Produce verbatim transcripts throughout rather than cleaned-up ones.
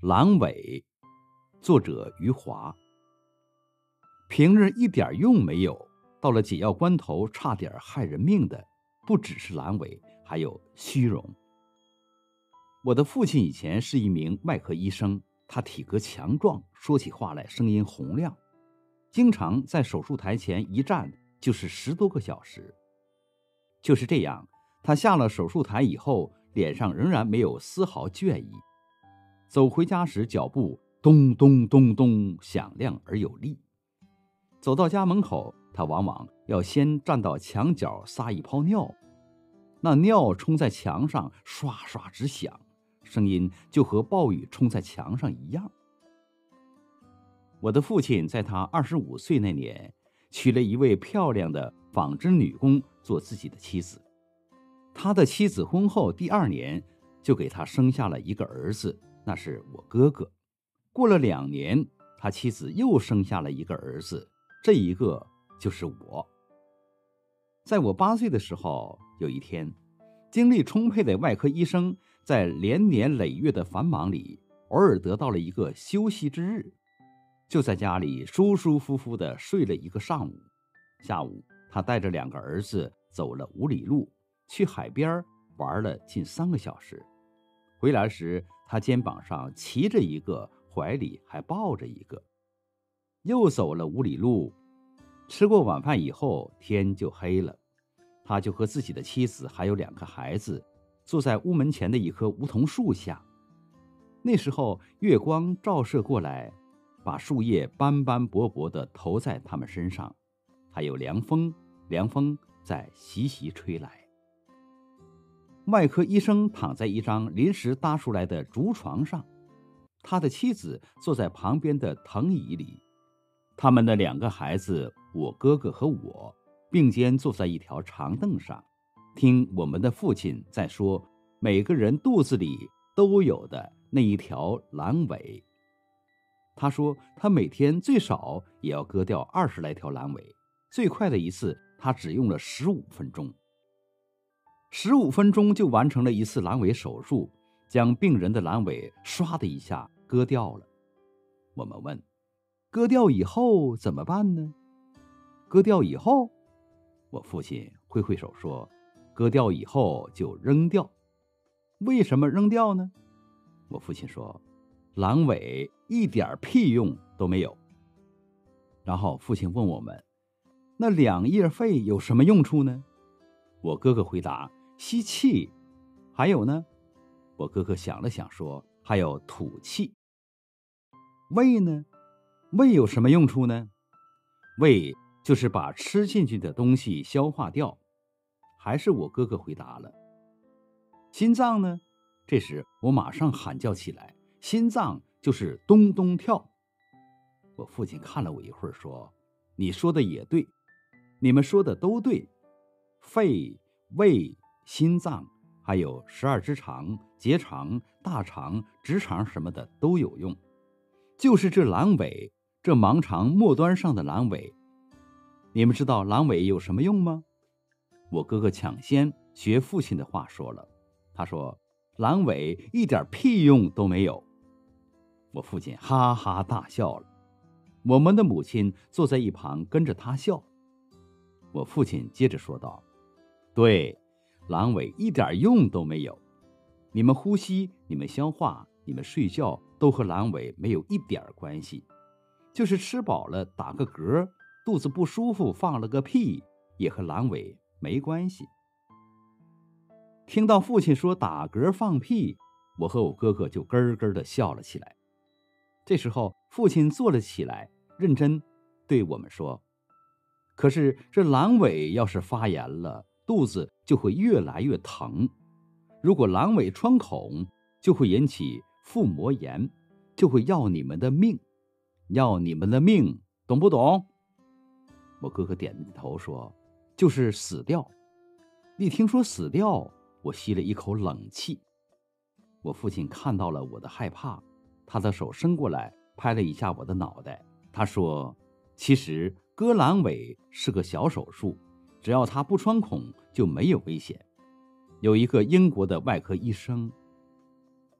阑尾，作者余华。平日一点用没有，到了紧要关头差点害人命的，不只是阑尾，还有虚荣。我的父亲以前是一名外科医生，他体格强壮，说起话来声音洪亮，经常在手术台前一站就是十多个小时。就是这样，他下了手术台以后，脸上仍然没有丝毫倦意。走回家时，脚步咚咚咚咚响亮而有力。走到家门口，他往往要先站到墙角撒一泡尿，那尿冲在墙上刷刷直响，声音就和暴雨冲在墙上一样。我的父亲在他二十五岁那年，娶了一位漂亮的纺织女工做自己的妻子。他的妻子婚后第二年就给他生下了一个儿子，那是我哥哥。过了两年，他妻子又生下了一个儿子，这一个就是我。在我八岁的时候，有一天，精力充沛的外科医生在连年累月的繁忙里，偶尔得到了一个休息之日，就在家里舒舒服服地睡了一个上午。下午，他带着两个儿子走了五里路，去海边玩了近三个小时。回来时，他肩膀上骑着一个，怀里还抱着一个。又走了五里路，吃过晚饭以后，天就黑了。他就和自己的妻子还有两个孩子，坐在屋门前的一棵梧桐树下。那时候月光照射过来，把树叶斑斑驳驳地投在他们身上，还有凉风，凉风在习习吹来。外科医生躺在一张临时搭出来的竹床上，他的妻子坐在旁边的藤椅里，他们的两个孩子，我哥哥和我，并肩坐在一条长凳上，听我们的父亲在说每个人肚子里都有的那一条阑尾。他说他每天最少也要割掉二十来条阑尾，最快的一次他只用了十五分钟。十五分钟就完成了一次阑尾手术，将病人的阑尾唰的一下割掉了。我们问，割掉以后怎么办呢？割掉以后，我父亲挥挥手说，割掉以后就扔掉。为什么扔掉呢？我父亲说，阑尾一点屁用都没有。然后父亲问我们，那两叶肺有什么用处呢？我哥哥回答，吸气。还有呢？我哥哥想了想说，还有吐气。胃呢？胃有什么用处呢？胃就是把吃进去的东西消化掉。还是我哥哥回答了。心脏呢？这时我马上喊叫起来，心脏就是咚咚跳。我父亲看了我一会儿说，你说的也对，你们说的都对，肺、胃、心脏还有十二指肠、结肠、大肠、直肠什么的都有用，就是这阑尾，这盲肠末端上的阑尾。你们知道阑尾有什么用吗？我哥哥抢先学父亲的话说了，他说阑尾一点屁用都没有。我父亲哈哈大笑了，我们的母亲坐在一旁跟着他笑。我父亲接着说道，对，阑尾一点用都没有，你们呼吸，你们消化，你们睡觉都和阑尾没有一点关系，就是吃饱了打个嗝，肚子不舒服放了个屁，也和阑尾没关系。听到父亲说打嗝放屁，我和我哥哥就咯咯地笑了起来。这时候父亲坐了起来，认真对我们说，可是这阑尾要是发炎了，肚子就会越来越疼，如果阑尾穿孔，就会引起腹膜炎，就会要你们的命，要你们的命，懂不懂？我哥哥点点头说，就是死掉。一听说死掉，我吸了一口冷气。我父亲看到了我的害怕，他的手伸过来拍了一下我的脑袋，他说，其实割阑尾是个小手术，只要它不穿孔就没有危险。有一个英国的外科医生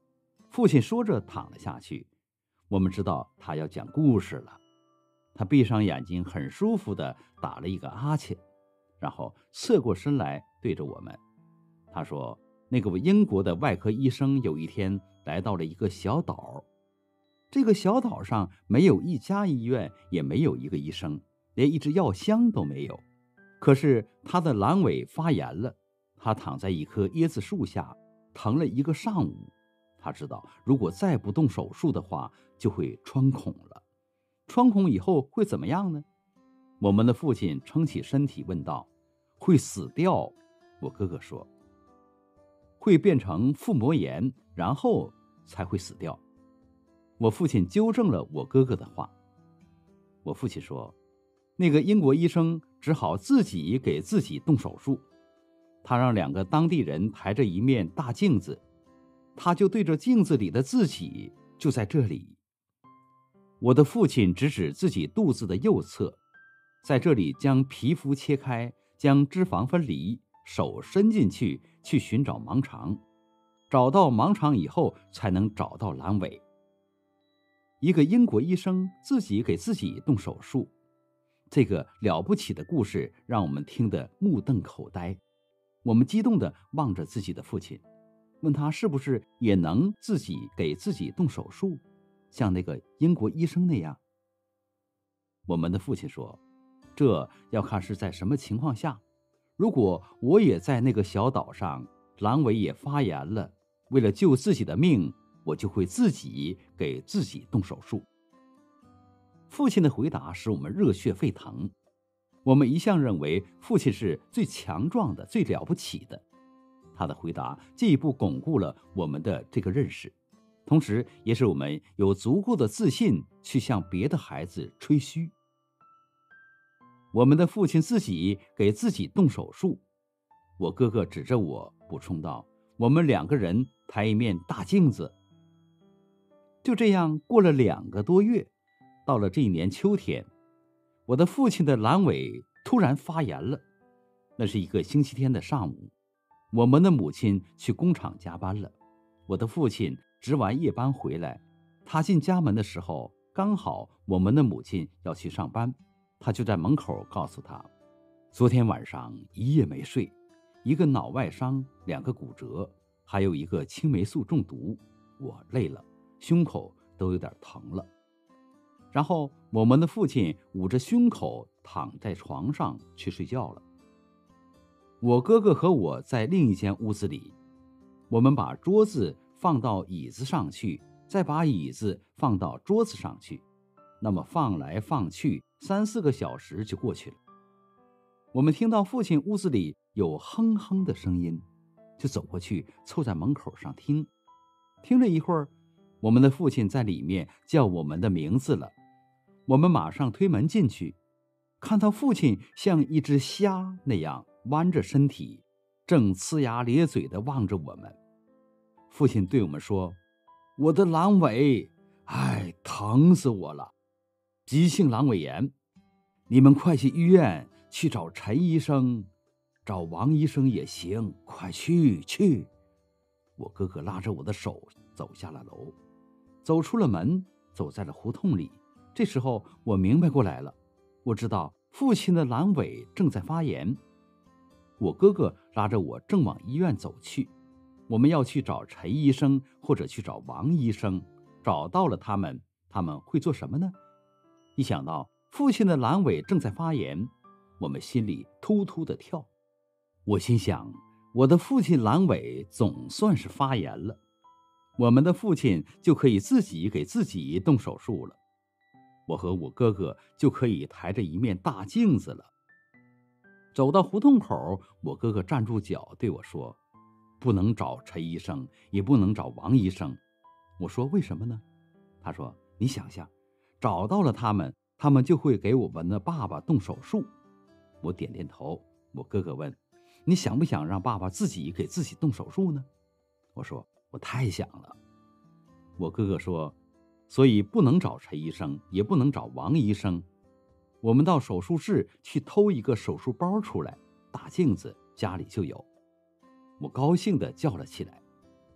父亲说着躺了下去，我们知道他要讲故事了。他闭上眼睛，很舒服地打了一个哈欠，然后侧过身来对着我们。他说，那个英国的外科医生有一天来到了一个小岛，这个小岛上没有一家医院，也没有一个医生，连一只药箱都没有。可是他的阑尾发炎了，他躺在一棵椰子树下，疼了一个上午。他知道如果再不动手术的话，就会穿孔了。穿孔以后会怎么样呢？我们的父亲撑起身体问道。会死掉。我哥哥说，会变成腹膜炎，然后才会死掉。我父亲纠正了我哥哥的话。我父亲说，那个英国医生只好自己给自己动手术。他让两个当地人抬着一面大镜子，他就对着镜子里的自己，就在这里。我的父亲指指自己肚子的右侧，在这里将皮肤切开，将脂肪分离，手伸进去去寻找盲肠，找到盲肠以后才能找到阑尾。一个英国医生自己给自己动手术，这个了不起的故事让我们听得目瞪口呆。我们激动地望着自己的父亲，问他是不是也能自己给自己动手术，像那个英国医生那样。我们的父亲说，这要看是在什么情况下。如果我也在那个小岛上，阑尾也发炎了，为了救自己的命，我就会自己给自己动手术。父亲的回答使我们热血沸腾。我们一向认为父亲是最强壮的，最了不起的。他的回答进一步巩固了我们的这个认识，同时也使我们有足够的自信去向别的孩子吹嘘。我们的父亲自己给自己动手术。我哥哥指着我补充道，我们两个人抬一面大镜子。就这样过了两个多月，到了这一年秋天，我的父亲的阑尾突然发炎了。那是一个星期天的上午，我们的母亲去工厂加班了。我的父亲值完夜班回来，他进家门的时候，刚好我们的母亲要去上班，他就在门口告诉他，昨天晚上一夜没睡，一个脑外伤，两个骨折，还有一个青霉素中毒，我累了，胸口都有点疼了。然后我们的父亲捂着胸口躺在床上去睡觉了。我哥哥和我在另一间屋子里，我们把桌子放到椅子上去，再把椅子放到桌子上去，那么放来放去，三四个小时就过去了。我们听到父亲屋子里有哼哼的声音，就走过去凑在门口上听。听了一会儿，我们的父亲在里面叫我们的名字了。我们马上推门进去，看到父亲像一只虾那样弯着身体，正呲牙咧嘴地望着我们。父亲对我们说，我的阑尾，哎，疼死我了，急性阑尾炎，你们快去医院去找陈医生，找王医生也行，快去去。我哥哥拉着我的手走下了楼，走出了门，走在了胡同里。这时候我明白过来了，我知道父亲的阑尾正在发炎。我哥哥拉着我正往医院走去，我们要去找陈医生或者去找王医生。找到了他们，他们会做什么呢？一想到父亲的阑尾正在发炎，我们心里突突的跳。我心想，我的父亲阑尾总算是发炎了，我们的父亲就可以自己给自己动手术了。我和我哥哥就可以抬着一面大镜子了。走到胡同口，我哥哥站住脚对我说，不能找陈医生，也不能找王医生。我说为什么呢？他说，你想想，找到了他们，他们就会给我们的爸爸动手术。我点点头。我哥哥问，你想不想让爸爸自己给自己动手术呢？我说，我太想了。我哥哥说，所以不能找陈医生，也不能找王医生。我们到手术室去偷一个手术包出来，大镜子家里就有。我高兴地叫了起来。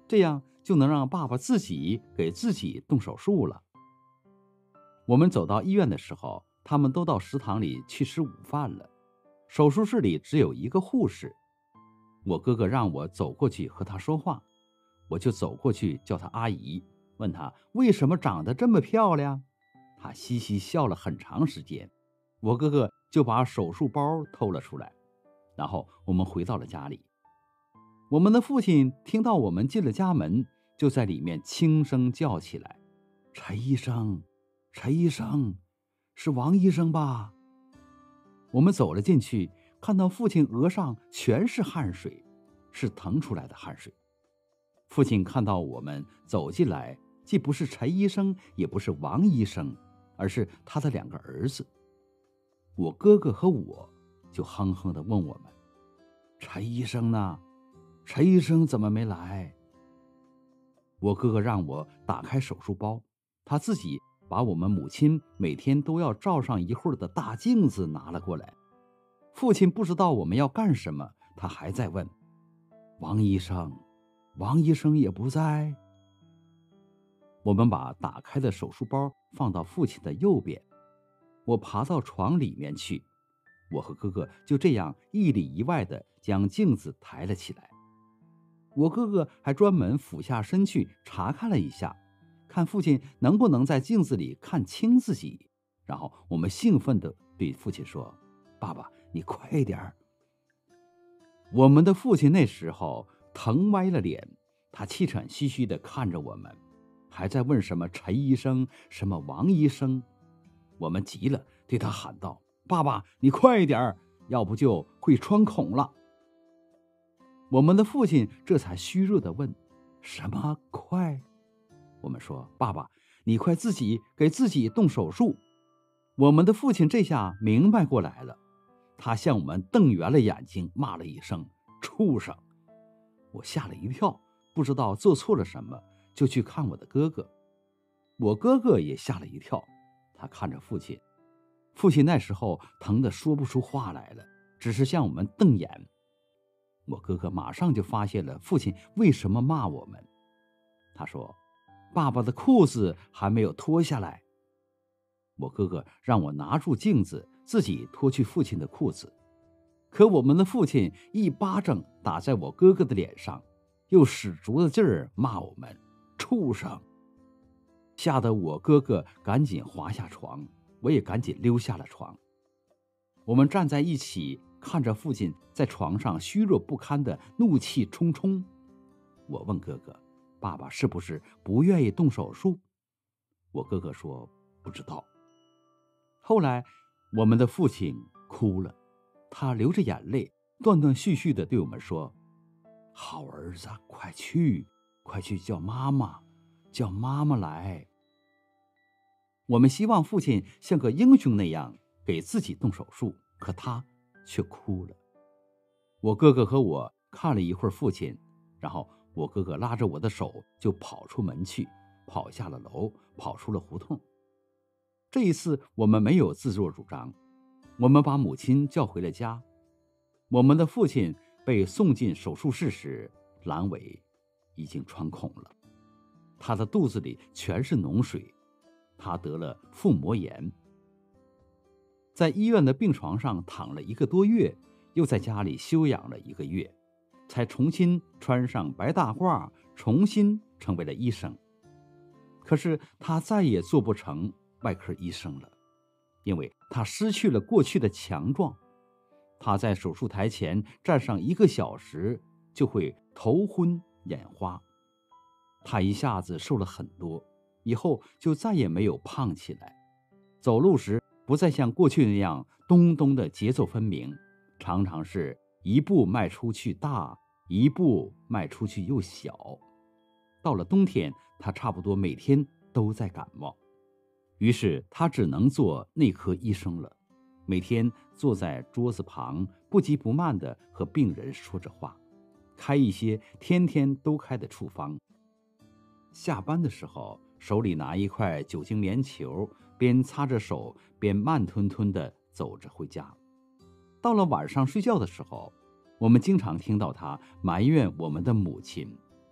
这样就能让爸爸自己给自己动手术了。我们走到医院的时候，他们都到食堂里去吃午饭了。手术室里只有一个护士，我哥哥让我走过去和他说话，我就走过去叫他阿姨，问他为什么长得这么漂亮。他嘻嘻笑了很长时间，我哥哥就把手术包偷了出来，然后我们回到了家里。我们的父亲听到我们进了家门，就在里面轻声叫起来：陈医生，陈医生，是王医生吧？我们走了进去，看到父亲额上全是汗水，是腾出来的汗水。父亲看到我们走进来，既不是陈医生，也不是王医生，而是他的两个儿子。我哥哥和我就哼哼地问我们：陈医生呢？陈医生怎么没来？我哥哥让我打开手术包，他自己把我们母亲每天都要照上一会儿的大镜子拿了过来。父亲不知道我们要干什么，他还在问：王医生，王医生也不在。我们把打开的手术包放到父亲的右边，我爬到床里面去，我和哥哥就这样一里一外的将镜子抬了起来。我哥哥还专门俯下身去查看了一下，看父亲能不能在镜子里看清自己。然后我们兴奋地对父亲说：爸爸，你快点儿。我们的父亲那时候疼歪了脸，他气喘吁吁地看着我们，还在问什么陈医生，什么王医生。我们急了，对他喊道：爸爸，你快点儿，要不就会穿孔了。我们的父亲这才虚弱地问：什么快？我们说：爸爸，你快自己给自己动手术。我们的父亲这下明白过来了，他向我们瞪圆了眼睛，骂了一声：畜生！我吓了一跳，不知道做错了什么，就去看我的哥哥。我哥哥也吓了一跳，他看着父亲，父亲那时候疼得说不出话来了，只是向我们瞪眼。我哥哥马上就发现了父亲为什么骂我们，他说：爸爸的裤子还没有脱下来。我哥哥让我拿住镜子，自己脱去父亲的裤子，可我们的父亲一巴掌打在我哥哥的脸上，又使足了劲儿骂我们：畜生！吓得我哥哥赶紧滑下床，我也赶紧溜下了床。我们站在一起，看着父亲在床上虚弱不堪的怒气冲冲。我问哥哥：爸爸是不是不愿意动手术？我哥哥说：不知道。后来我们的父亲哭了，他流着眼泪，断断续续地对我们说：好儿子，快去，快去叫妈妈，叫妈妈来。我们希望父亲像个英雄那样给自己动手术，可他却哭了。我哥哥和我看了一会儿父亲，然后我哥哥拉着我的手就跑出门去，跑下了楼，跑出了胡同。这一次我们没有自作主张，我们把母亲叫回了家。我们的父亲被送进手术室时，阑尾已经穿孔了，他的肚子里全是脓水，他得了腹膜炎。在医院的病床上躺了一个多月，又在家里休养了一个月，才重新穿上白大褂，重新成为了医生。可是他再也做不成外科医生了，因为他失去了过去的强壮。他在手术台前站上一个小时就会头昏眼花。他一下子瘦了很多，以后就再也没有胖起来。走路时不再像过去那样咚咚的节奏分明，常常是一步迈出去大，一步迈出去又小。到了冬天，他差不多每天都在感冒，于是他只能做内科医生了，每天坐在桌子旁，不急不慢地和病人说着话，开一些天天都开的处方。下班的时候，手里拿一块酒精棉球，边擦着手边慢吞吞地走着回家。到了晚上睡觉的时候，我们经常听到他埋怨我们的母亲。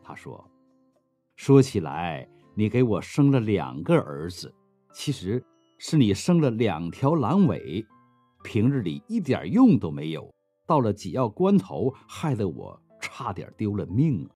他说：“说起来，你给我生了两个儿子，其实是你生了两条狼尾，平日里一点用都没有，到了紧要关头，害得我差点丢了命啊。”